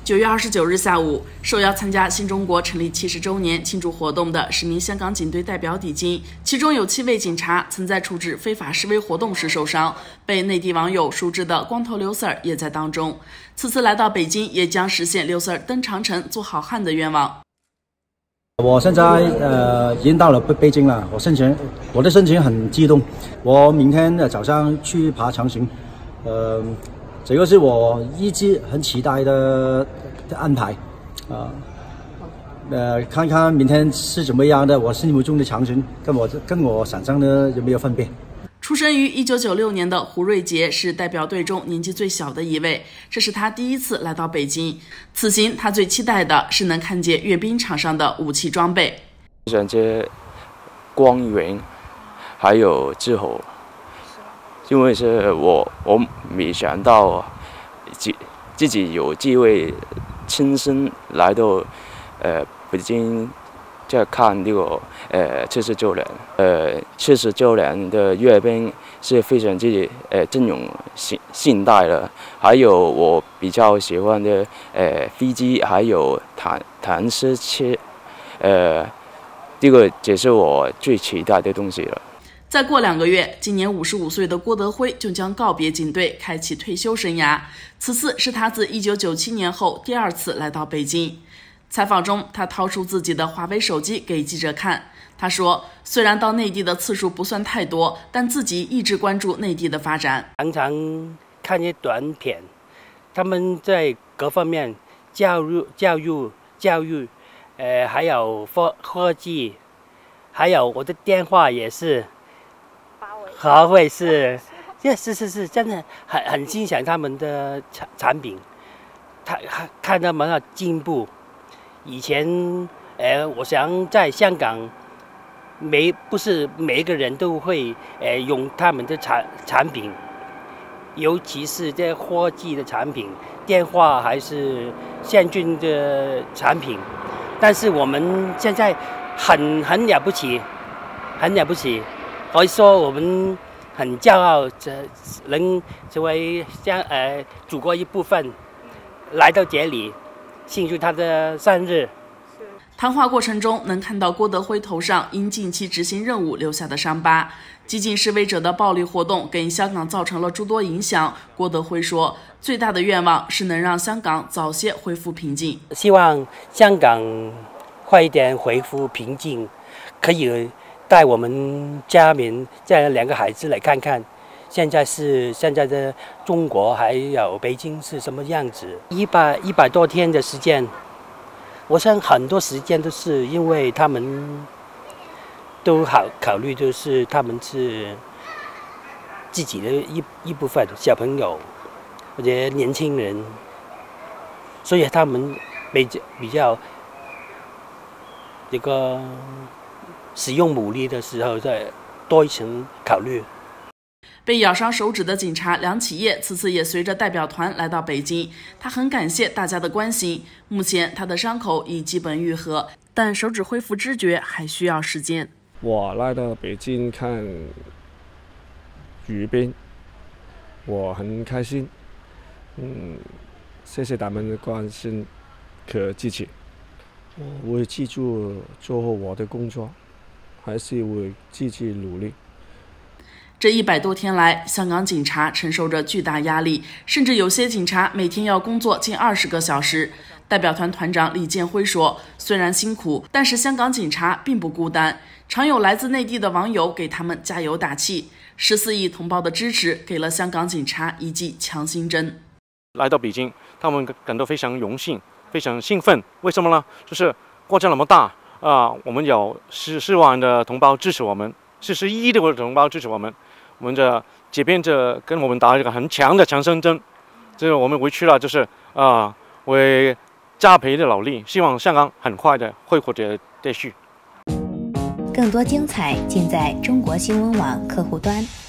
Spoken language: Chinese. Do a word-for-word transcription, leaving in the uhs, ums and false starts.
九月二十九日下午，受邀参加新中国成立七十周年庆祝活动的十名香港警队代表抵京，其中有七位警察曾在处置非法示威活动时受伤，被内地网友熟知的光头刘 Sir 也在当中。此次来到北京，也将实现刘 Sir 登长城做好汉的愿望。 我现在呃已经到了北北京了，我心情我的心情很激动。我明天的早上去爬长城，呃。这个是我一直很期待的安排，啊，呃，看看明天是怎么样的。我心目中的长城跟我跟我想象的有没有分别？ 出生于一九九六年的胡瑞杰是代表队中年纪最小的一位，这是他第一次来到北京。此行他最期待的是能看见阅兵场上的武器装备， 像这光源，还有之后。因为是我，我没想到自自己有机会亲身来到呃北京，在看这个呃七十周年，呃七十周年的阅兵是非常之呃阵容现现代的，还有我比较喜欢的呃飞机，还有坦坦克车，呃这个也是我最期待的东西了。 再过两个月，今年五十五岁的郭德辉就将告别警队，开启退休生涯。此次是他自一九九七年后第二次来到北京。采访中，他掏出自己的华为手机给记者看。他说，虽然到内地的次数不算太多，但自己一直关注内地的发展。 常常看一些短片，他们在各方面教育、教育、教育，呃，还有科科技，还有我的电话也是。华为是，这是是是，真的很很欣赏他们的产产品，他看他们的进步。以前，呃，我想在香港，每不是每一个人都会呃用他们的产产品，尤其是这科技的产品，电话还是先进的产品。但是我们现在很很了不起，很了不起。可以说我们很骄傲，这能成为将呃祖国一部分，来到这里庆祝他的生日。 谈话过程中，能看到郭德辉头上因近期执行任务留下的伤疤。激进示威者的暴力活动给香港造成了诸多影响。郭德辉说，最大的愿望是能让香港早些恢复平静。 希望香港快一点恢复平静，可以带我们家民这两个孩子来看看，现在是现在的中国还有北京是什么样子。一百一百多天的时间，我想很多时间都是因为他们都好考虑，就是他们是自己的一一部分小朋友或者年轻人，所以他们比较比较这个。使用武力的时候，再多一层考虑。 被咬伤手指的警察梁启业此次也随着代表团来到北京，他很感谢大家的关心。目前他的伤口已基本愈合，但手指恢复知觉还需要时间。 我来到北京看阅兵，我很开心。嗯，谢谢他们的关心和支持，我会记住做好我的工作。还是会继续努力。 这一百多天来，香港警察承受着巨大压力，甚至有些警察每天要工作近二十个小时。代表团团长李建辉说，虽然辛苦，但是香港警察并不孤单，常有来自内地的网友给他们加油打气。十四亿同胞的支持给了香港警察一剂强心针。 来到北京，他们感到非常荣幸，非常兴奋。为什么呢？就是国家那么大。啊，我们有十四万的同胞支持我们，四十一亿的同胞支持我们，我们这这边这跟我们打一个很强的强心针，这个我们回去了，就是啊，会加倍的努力，希望香港很快的恢复的秩序。 更多精彩尽在中国新闻网客户端。